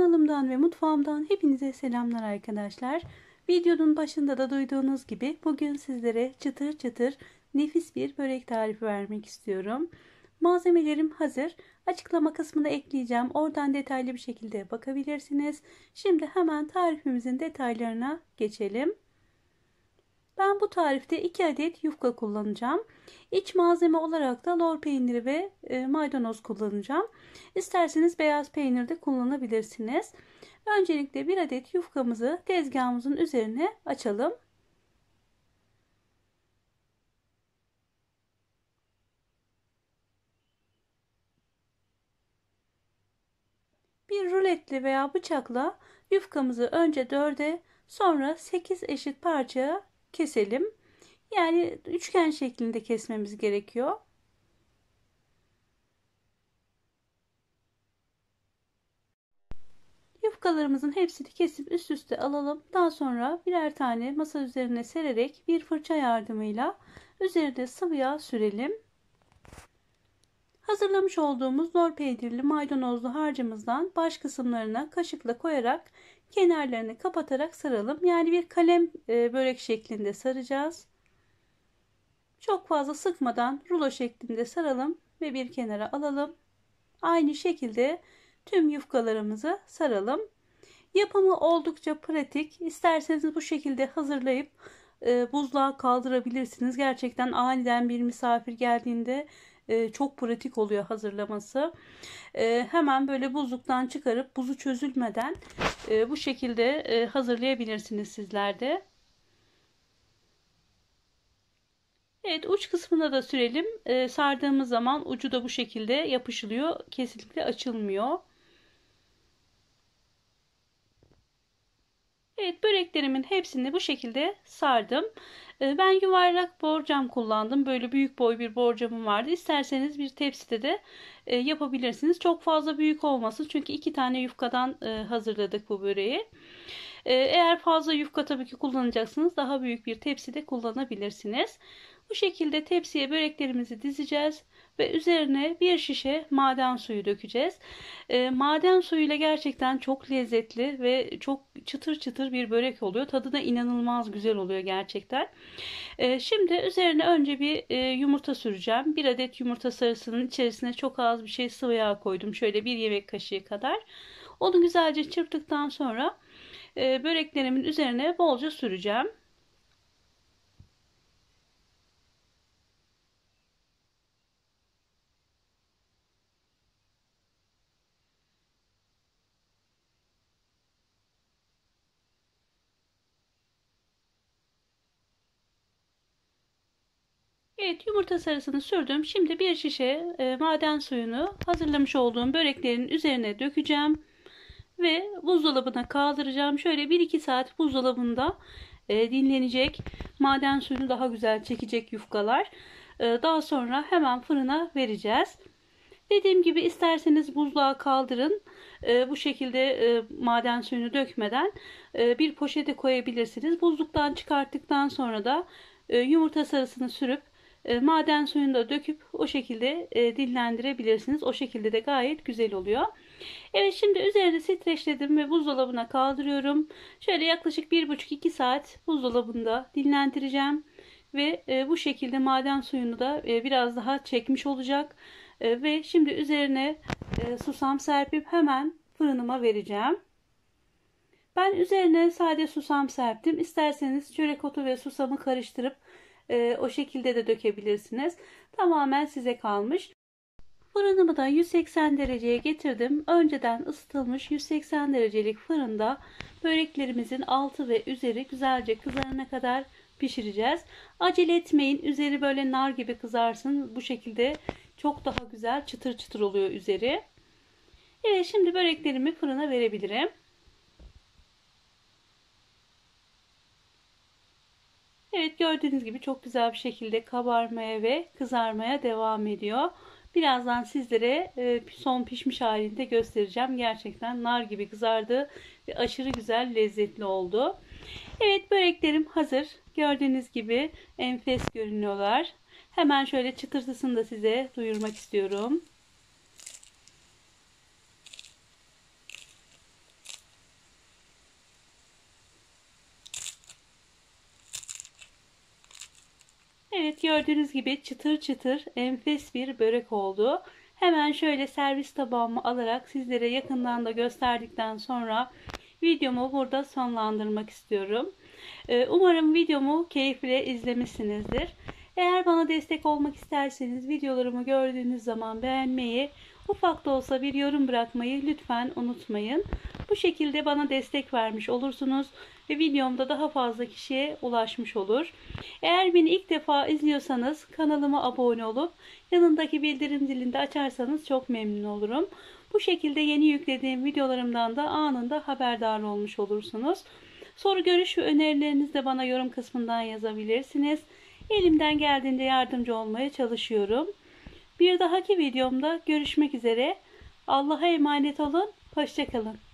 Kanalımdan ve mutfağımdan hepinize selamlar arkadaşlar. Videonun başında da duyduğunuz gibi bugün sizlere çıtır çıtır nefis bir börek tarifi vermek istiyorum. Malzemelerim hazır. Açıklama kısmına ekleyeceğim. Oradan detaylı bir şekilde bakabilirsiniz. Şimdi hemen tarifimizin detaylarına geçelim. Ben bu tarifte 2 adet yufka kullanacağım. İç malzeme olarak da lor peyniri ve maydanoz kullanacağım. İsterseniz beyaz peynir de kullanabilirsiniz. Öncelikle 1 adet yufkamızı tezgahımızın üzerine açalım. Bir ruletle veya bıçakla yufkamızı önce 4'e sonra 8 eşit parçaya keselim. Yani üçgen şeklinde kesmemiz gerekiyor. Yufkalarımızın hepsini kesip üst üste alalım. Daha sonra birer tane masa üzerine sererek bir fırça yardımıyla üzerine sıvı yağ sürelim. Hazırlamış olduğumuz lor peynirli maydanozlu harcımızdan baş kısımlarına kaşıkla koyarak kenarlarını kapatarak saralım. Yani bir kalem börek şeklinde saracağız. Çok fazla sıkmadan rulo şeklinde saralım ve bir kenara alalım. Aynı şekilde tüm yufkalarımızı saralım. Yapımı oldukça pratik. İsterseniz bu şekilde hazırlayıp buzluğa kaldırabilirsiniz. Gerçekten aniden bir misafir geldiğinde çok pratik oluyor hazırlaması. Hemen böyle buzluktan çıkarıp buzu çözülmeden bu şekilde hazırlayabilirsiniz sizler de. Evet, uç kısmına da sürelim. Sardığımız zaman ucu da bu şekilde yapışılıyor. Kesinlikle açılmıyor. Evet, böreklerimin hepsini bu şekilde sardım. Ben yuvarlak borcam kullandım. Böyle büyük boy bir borcamım vardı. İsterseniz bir tepside de yapabilirsiniz. Çok fazla büyük olmasın. Çünkü 2 tane yufkadan hazırladık bu böreği. Eğer fazla yufka tabii ki kullanacaksınız, daha büyük bir tepside kullanabilirsiniz. Bu şekilde tepsiye böreklerimizi dizeceğiz ve üzerine bir şişe maden suyu dökeceğiz. Maden suyuyla gerçekten çok lezzetli ve çok çıtır çıtır bir börek oluyor. Tadı da inanılmaz güzel oluyor gerçekten. Şimdi üzerine önce bir yumurta süreceğim. 1 adet yumurta sarısının içerisine çok az bir şey sıvı yağ koydum. Şöyle 1 yemek kaşığı kadar. Onu güzelce çırptıktan sonra böreklerimin üzerine bolca süreceğim. Evet, yumurta sarısını sürdüm. Şimdi bir şişe maden suyunu hazırlamış olduğum böreklerin üzerine dökeceğim ve buzdolabına kaldıracağım. Şöyle 1-2 saat buzdolabında dinlenecek. Maden suyunu daha güzel çekecek yufkalar. Daha sonra hemen fırına vereceğiz. Dediğim gibi isterseniz buzluğa kaldırın. Bu şekilde maden suyunu dökmeden bir poşete koyabilirsiniz. Buzluktan çıkarttıktan sonra da yumurta sarısını sürüp maden suyunu da döküp o şekilde dinlendirebilirsiniz. O şekilde de gayet güzel oluyor. Evet, şimdi üzerine streçledim ve buzdolabına kaldırıyorum. Şöyle yaklaşık 1,5-2 saat buzdolabında dinlendireceğim. Ve bu şekilde maden suyunu da biraz daha çekmiş olacak. Ve şimdi üzerine susam serpip hemen fırınıma vereceğim. Ben üzerine sade susam serptim. İsterseniz çörek otu ve susamı karıştırıp o şekilde de dökebilirsiniz. Tamamen size kalmış. Fırınımı da 180 dereceye getirdim. Önceden ısıtılmış 180 derecelik fırında böreklerimizin altı ve üzeri güzelce kızarana kadar pişireceğiz. Acele etmeyin. Üzeri böyle nar gibi kızarsın. Bu şekilde çok daha güzel çıtır çıtır oluyor üzeri. Evet, şimdi böreklerimi fırına verebilirim. Evet, gördüğünüz gibi çok güzel bir şekilde kabarmaya ve kızarmaya devam ediyor. Birazdan sizlere son pişmiş halini de göstereceğim. Gerçekten nar gibi kızardı ve aşırı güzel lezzetli oldu. Evet, böreklerim hazır. Gördüğünüz gibi enfes görünüyorlar. Hemen şöyle çıtırtısını da size duyurmak istiyorum. Evet, gördüğünüz gibi çıtır çıtır enfes bir börek oldu. Hemen şöyle servis tabağıma alarak sizlere yakından da gösterdikten sonra videomu burada sonlandırmak istiyorum. Umarım videomu keyifle izlemişsinizdir. Eğer bana destek olmak isterseniz videolarımı gördüğünüz zaman beğenmeyi, ufak da olsa bir yorum bırakmayı lütfen unutmayın. Bu şekilde bana destek vermiş olursunuz ve videomda daha fazla kişiye ulaşmış olur. Eğer beni ilk defa izliyorsanız kanalıma abone olup yanındaki bildirim zilini de açarsanız çok memnun olurum. Bu şekilde yeni yüklediğim videolarımdan da anında haberdar olmuş olursunuz. Soru, görüş ve önerilerinizi de bana yorum kısmından yazabilirsiniz. Elimden geldiğince yardımcı olmaya çalışıyorum. Bir dahaki videomda görüşmek üzere. Allah'a emanet olun. Hoşça kalın.